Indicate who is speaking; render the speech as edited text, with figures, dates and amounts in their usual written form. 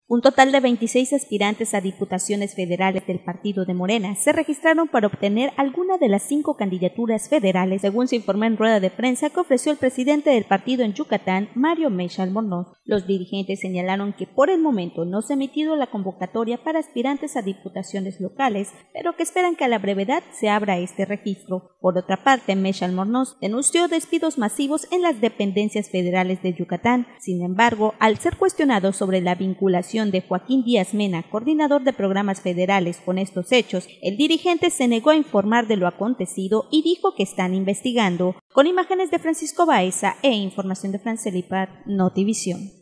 Speaker 1: Un total de 26 aspirantes a diputaciones federales del partido de Morena se registraron para obtener alguna de las 5 candidaturas federales, según se informó en rueda de prensa que ofreció el presidente del partido en Yucatán, Mario Mecha Albornoz. Los dirigentes señalaron que por el momento no se ha emitido la convocatoria para aspirantes a diputaciones locales, pero que esperan que a la brevedad se abra este registro. Por otra parte, Mecha Albornoz denunció despidos masivos en las dependencias federales de Yucatán. Sin embargo, al ser cuestionado sobre la vinculación de Joaquín Díaz Mena, coordinador de programas federales, con estos hechos, el dirigente se negó a informar de lo acontecido y dijo que están investigando. Con imágenes de Francisco Baeza e información de Francelipa, Notivisión.